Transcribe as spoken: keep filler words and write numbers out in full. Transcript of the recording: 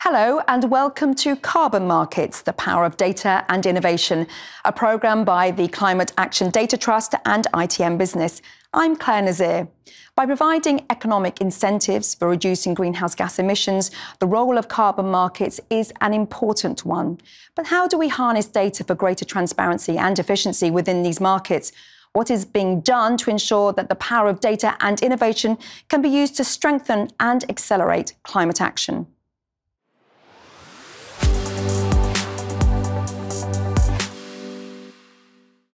Hello and welcome to Carbon Markets, the Power of Data and Innovation, a programme by the Climate Action Data Trust and I T M Business. I'm Clare Nasir. By providing economic incentives for reducing greenhouse gas emissions, the role of carbon markets is an important one. But how do we harness data for greater transparency and efficiency within these markets? What is being done to ensure that the power of data and innovation can be used to strengthen and accelerate climate action?